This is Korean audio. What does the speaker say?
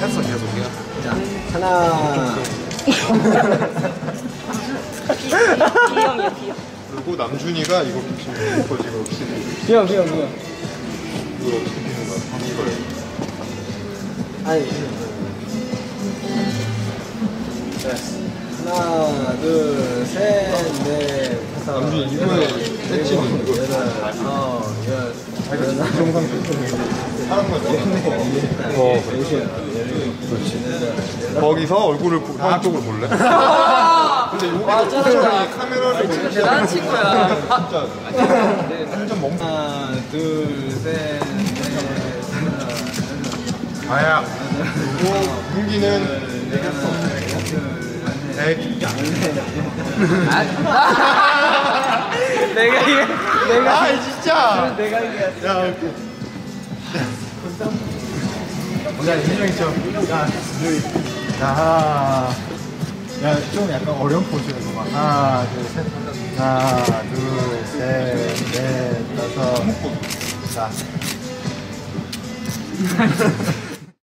했어 계속이야. 자, 하나. B형이야, B형. 그리고 남준이가 이거 지금 이거 지금 혹시 B형. 이걸 어떻게 피는 거야? 이걸. 아니. 하나, 둘, 셋, 넷, 다섯. 남준이 이거에 셋치는 이거. 정상 사람 같아. 그렇지. 거기서 얼굴을 한쪽으로 볼래? 근데 여기 카메라를 보면 대단한 친구야. 진짜 완전 멍. 하나, 둘, 셋, 넷, 아야. 그리고 문기는 내가 진짜 내가 이게 야 오케이 야 인형이 야좀 약간 어려운 포즈는 거 봐. 하나 둘 셋 넷 다섯 자